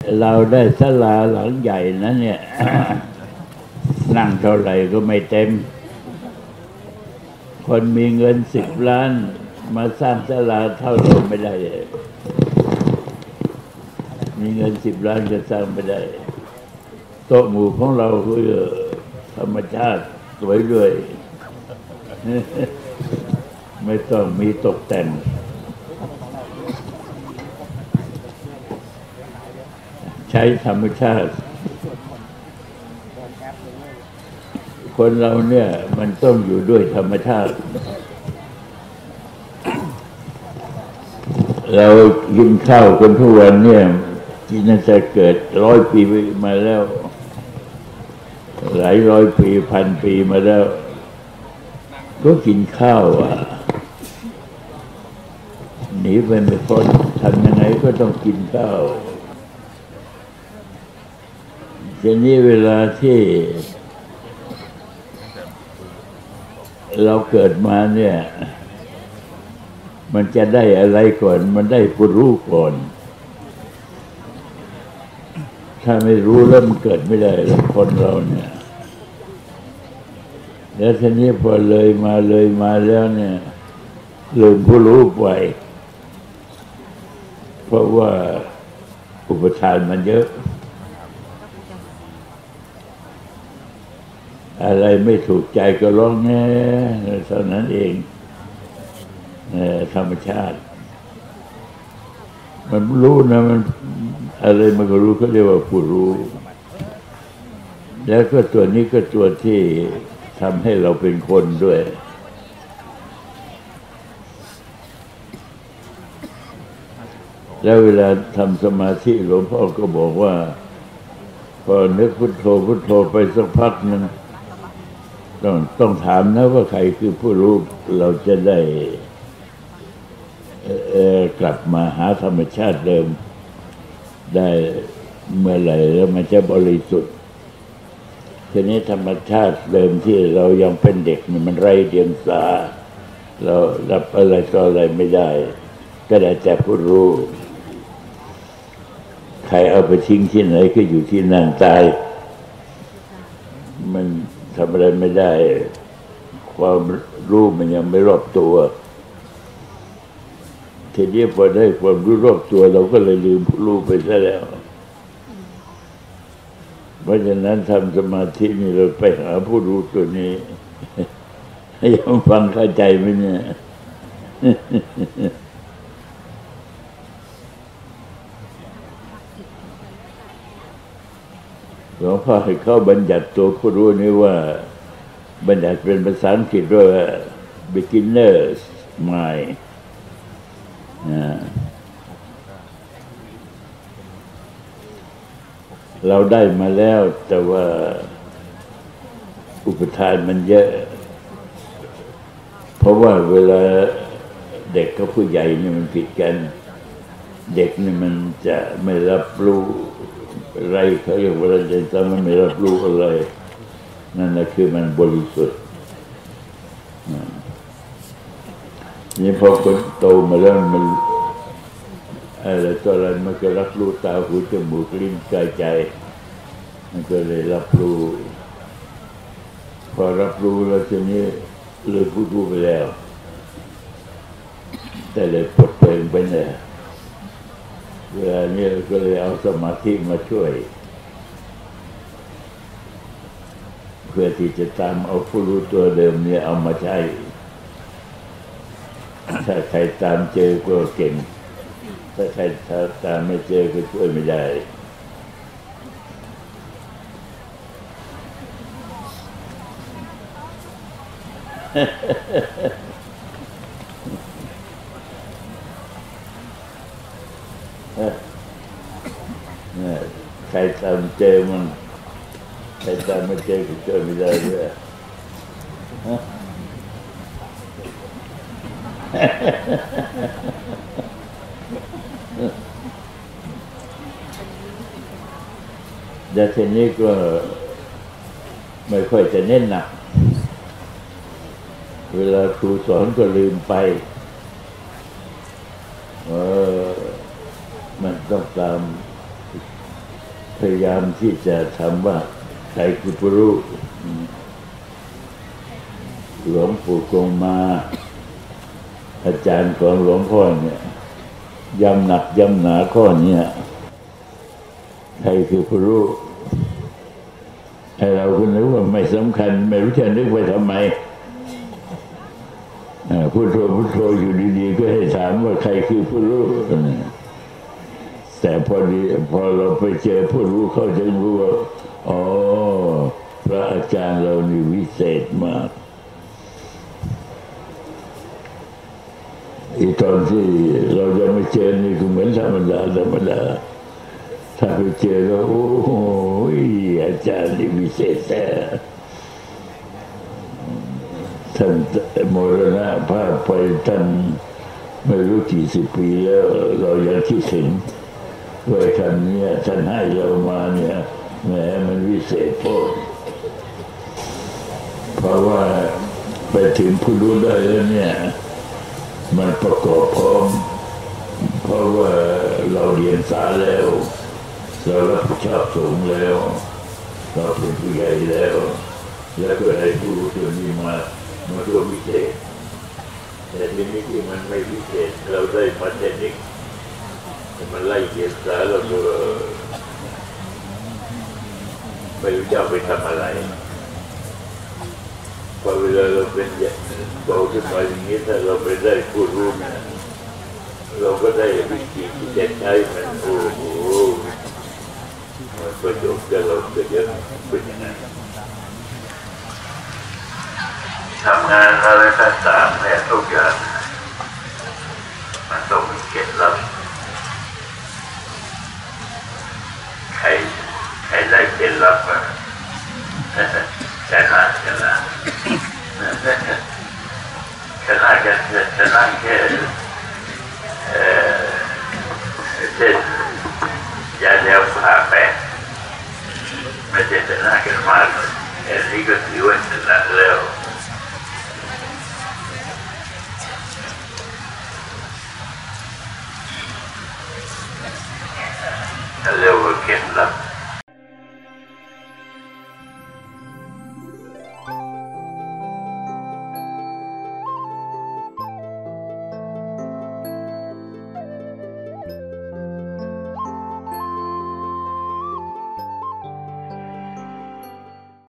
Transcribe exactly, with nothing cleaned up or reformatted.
เราได้ศาลาหลังใหญ่นะเนี่ย นั่งเท่าไหร่ก็ไม่เต็มคนมีเงินสิบล้านมาสร้างศาลาเท่าเราไม่ได้มีเงินสิบล้านก็สร้างไม่ได้โต๊ะหมู่ของเราคือธรรมชาติสวยด้วยไม่ต้องมีตกแต่งใช้ธรรมชาติคนเราเนี่ยมันต้องอยู่ด้วยธรรมชาติเรากินข้าวกันทุกวันเนี่ยที่น่าจะเกิดร้อยปีมาแล้วหลายร้อยปีพันปีมาแล้วก็กินข้าวอ่ะหนีไปไม่พ้นทำยังไงก็ต้องกินข้าวทีนี้เวลาที่เราเกิดมาเนี่ยมันจะได้อะไรก่อนมันได้ผู้รู้ก่อนถ้าไม่รู้แล้วมันเกิดไม่ได้แล้วคนเราเนี่ยแล้วทีนี้พอเลยมาเลยมาแล้วเนี่ยลืมผู้รู้ไปเพราะว่าอุปทานมันเยอะอะไรไม่ถูกใจก็ร้องแง่เท่านั้นเองธรรมชาติมันรู้นะมันอะไรมันก็รู้เขาเรียกว่าผู้รู้แล้วก็ตัวนี้ก็ตัวที่ทำให้เราเป็นคนด้วยแล้วเวลาทำสมาธิหลวงพ่อก็บอกว่าพอนึกพุทโธพุทโธไปสักพักนึงต้องต้องถามนะว่าใครคือผู้รู้เราจะได้กลับมาหาธรรมชาติเดิมได้เมื่อไหร่แล้วมันจะบริสุทธิ์ทีนี้ธรรมชาติเดิมที่เรายังเป็นเด็กมันไร้เดียงสาเรารับอะไรก็อะไรไม่ได้ก็ได้แต่ผู้รู้ใครเอาไปทิ้งที่ไหนก็อยู่ที่นั่นตายมันทำอะไรไม่ได้ความรู้มันยังไม่รอบตัวทีนี้พอได้ความรู้รอบตัวเราก็เลยลืมผู้รู้ไปซะแล้วเพราะฉะนั้นทำสมาธินี่เราไปหาผู้รู้ตัวนี้ให้ยอมฟังเข้าใจไหมเนี่ยหลวงพ่อให้เขาบัญญัติตัวผู้รู้นี้ว่าบัญญัติเป็นภาษาอังกฤษว่า beginner's mind เราได้มาแล้วแต่ว่าอุปทานมันเยอะเพราะว่าเวลาเด็กกับผู้ใหญ่นี่มันผิดกันเด็กนี่มันจะไม่รับรู้อะไรเขาเรียกว่าอะไรแต่มันไม่รับรู้อะไรนั่นแหละคือมันบริสุทธิ์นี่พอคนโตมาแล้วมันอะไรตัวอะไรมันก็รับรู้ตาหูจมูกลิ้นกายใจมันก็เลยรับรู้พอรับรู้แล้วทีนี้เลยพูดรู้ไปแล้วแต่เลยปลดเพลงไปเนี่ยเวลานี้ก็เลยเอาสมาธิมาช่วยเพื่อที่จะตามเอาผู้รู้ตัวเดิมเนี่ยเอามาใช้ถ้าใครตามเจอก็เก่งถ้าใครตามไม่เจอก็ช่วยไม่ได้ใครตามเจอมันใครตามไม่เจอก็ช่วยไม่ได้ด้วยแต่ทีนี้ก็ไม่ค่อยจะเน้นหนักเวลาครูสอนก็ลืมไปเออมันต้องตามพยายามที่จะทำว่าใครคือผู้รู้หลวงปู่กงมาอาจารย์ของหลวงพ่อเนี่ยย้ำหนักย้ำหนาข้อนี้ใครคือผู้รู้ให้เราคุณนึกว่าไม่สำคัญไม่รู้จะนึกไปทำไมพุทโธพุทโธอยู่ดีๆก็ให้ถามว่าใครคือผู้รู้แต่พอดีพอเราไปเจอผู้รู้เขาจึงรู้ว่าอ๋อพระอาจารย์เรานี่วิเศษมากอีตอนที่เราจะไม่เจอนี่ก็เหมือนธรรมดาธรรมดาถ้าไปเจอแล้วโอ้โหอาจารย์นี่วิเศษแต่ท่านมรณภาพไปท่านไม่รู้กี่สิบปีแล้วเรายังคิดถึงว่าท่านเนี่ยท่านให้เรามาเนี่ยแหมมันวิเศษโพดเพราะว่าไปถึงผู้รู้ได้แล้วเนี่ยมันประกอบพร้อมเพราะว่าเราเรียนสาแล้วเรารับผิดชอบสูงแล้วเราเป็นผู้ใหญ่แล้วแล้วก็ได้ผู้รู้ตัวนี้มามาตัววิเศษแต่ทีนี้ที่มันไม่วิเศษเราได้มาเทคนิคมันไล่เรียนสาเราก็ไม่รู้จะไปทำอะไรพอเวลาเราเป็นโตขึ้นมาอย่างนี้ถ้าเราไปได้ผู้รู้นะเราก็ได้วิธีที่จะใช้มันโอ้โหมันประโยชน์กับเราก็เยอะเป็นอย่างนั้นทำงานอะไรต่างๆแม้ทุกอย่างมันต้องมีเคล็ดลับใครใครได้เคล็ดลับมาชนะชนะชนะกันชนะแค่เช่นยาแนวผ่าแปะไม่ใช่ชนะกันมากอันนี้ก็ถือว่าชนะแล้ว